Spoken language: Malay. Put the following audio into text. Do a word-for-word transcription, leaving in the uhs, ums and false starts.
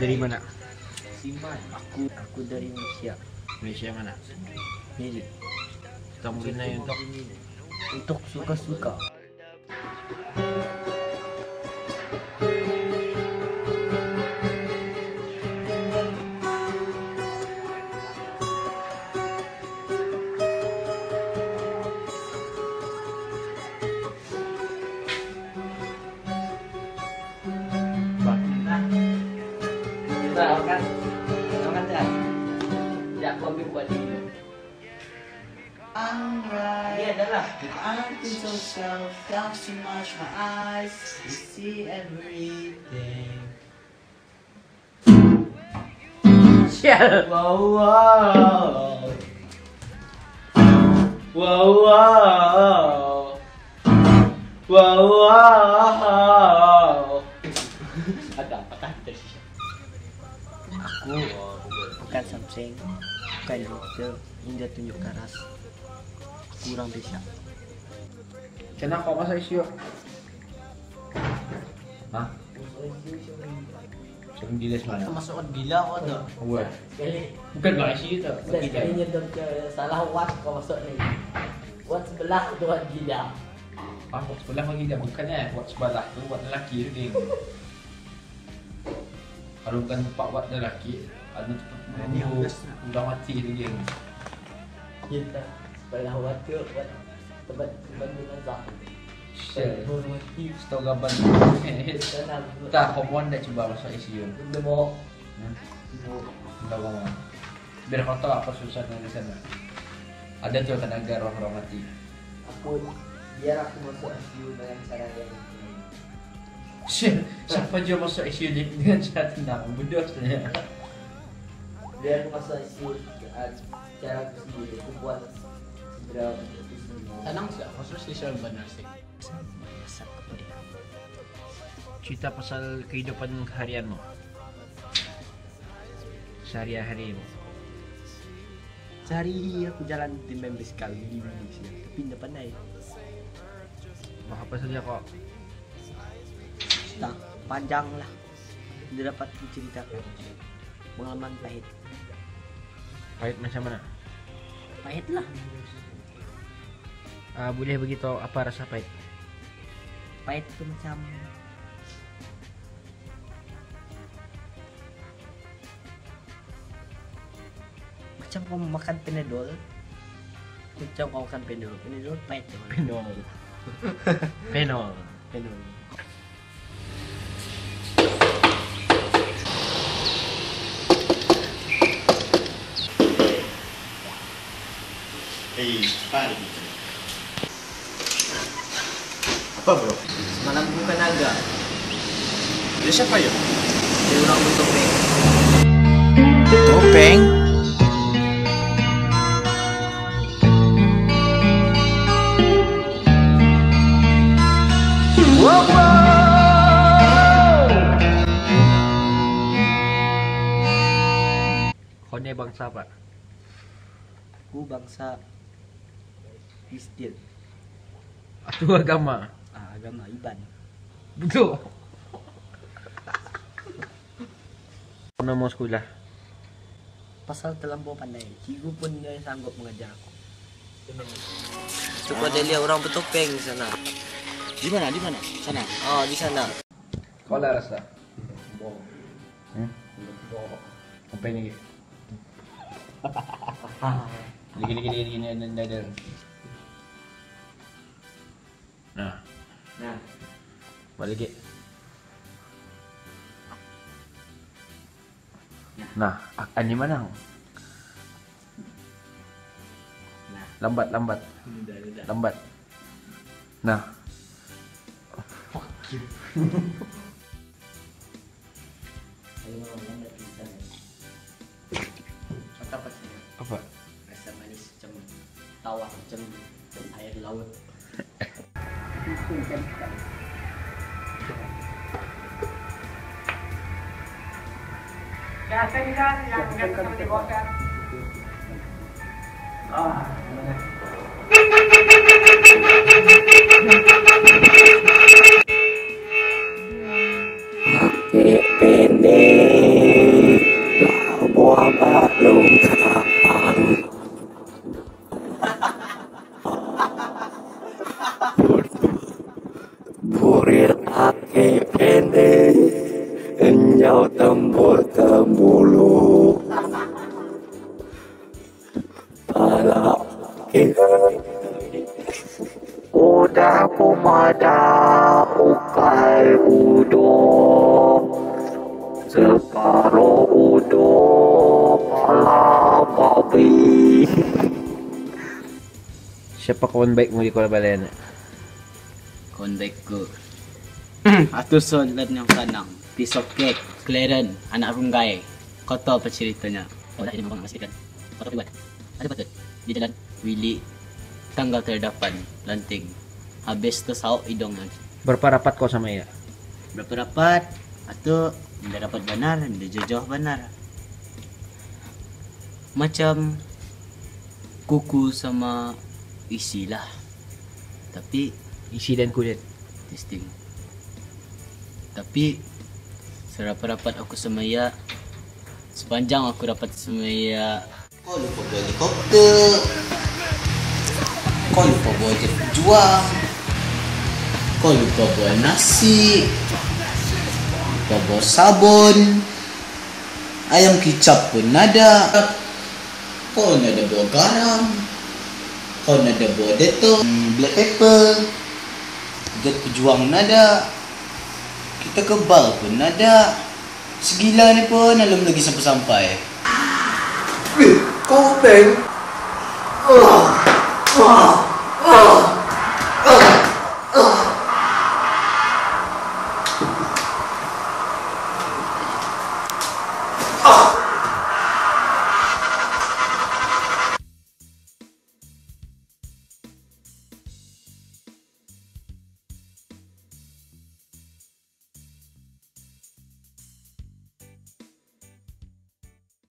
dari mana? Siman. Aku aku dari Indonesia. Malaysia mana? Ini Kita mungkin na untuk untuk suka-suka. Kan, kan kan, ya aku ambil buat ini. Alright. Dia adalah. I think so self, got too much my eyes to see everything. Sial. Wow wow. Wow wow. Wow wow. Ada apakah tersisa? Aku bukan Samsung, bukan Jogja, Indah tunjuk keras. Kurang bisa. Kena kau masa isu? Hah? Sebelum gila semangat. Masuk gila kau tu. Wah. Sekali. Bukan gak isu tu. Sekali nyedot ke salah wat kau masuk ni. Wat sebelah tu wat gila. Ah, buat sebelah lagi dah bukan eh. Buat sebelah tu buat lelaki tu geng. Kalau bukan tempat buat lelaki, ada tempat Ni oh, habis. udah mati tu geng. Kita sebelah wat tu wat tempat tempat jenazah. Shit. Hormati. Setahu gaban. Sana. Tak, perempuan dah cuba masuk I C U. Demo. Hmm? Entah kau mau. Biar kau tahu apa susahnya di sana. Ada tu tenaga roh-roh mati. Aku biar aku masuk I C U dengan cara yang Shit, siapa je masuk I C U dengan cara tenang? Bodoh sebenarnya. biar aku masuk I C U uh, cara aku sendiri. Aku buat segera untuk aku sendiri. Tenang sih, maksudnya sosial benar sih. Masak aku dia. Cerita pasal kehidupan harianmu. Sehari-hari mu. Sehari aku jalan di membiskal di Indonesia. Tapi tidak pandai. Mau apa saja kok? Tak panjang lah. Tidak dapat diceritakan. Pengalaman pahit. Pahit macam mana? Pahit lah. Uh, boleh beritahu apa rasa pahit? Pahit itu macam macam kau makan Panadol. Macam kau makan Panadol. Panadol pahit je. Penol. Penol. Panadol. Hey, pare. Apa bro? Semalam bukan naga. Dia siapa ya? Dia orang bertopeng. Topeng? Wow, wow. Kau ni bangsa apa? Aku bangsa Kristen. Itu agama. Ah, agama Iban. Betul. Mana mau sekolah? Pasal terlampau pandai. Cikgu pun dia sanggup mengajar aku. Coba dia lihat orang bertopeng di sana. Di mana? Di mana? Sana. Oh, di sana. Kau lah rasa? Hmm? Apa ini? Lagi lagi lagi gini ada ada. Nah, Nah, balik lagi. Nah, ani mana? nah. Lambat lambat Udah, udah. lambat. Nah, Ayo lambat di sana. Mata apa sih? apa? Rasa manis macam tawar macam air laut. Kasih kan yang yang sama di bawah kan. Ah, Pendek. mulu. Pala udah pemada ukai udo separuh udo pala babi. Siapa kawan baik mo di Kuala Balayan? Kontek ko. Ato sulat ng kanang. Piece of cake. Claren. Anak runggay. Koto pa cerita niya. Wala ini mga masikan. Koto pibat. Ada patut. Di jalan Willy. Tanggal terdapan. Lanting. Habis tu sao idong lagi. Berapa rapat kau sama ia? Berapa dapat? Ato. Hindi dapat benar. Hindi jojoh benar. Macam kuku sama isi lah. Tapi Isi dan kulit. testing. Tapi serapat-rapat aku semaya, sepanjang aku dapat semaya, kau lupa bawa helikopter, kau lupa bawa jet pejuang, kau lupa bawa nasi, lupa bawa sabun, ayam kicap pun nada, kau nada bawa garam, kau nada bawa detol, black pepper, jet pejuang nada, kita kebal pun nada, segila ni pun belum lagi sampai-sampai. Kau beng. Ah, ah, ah.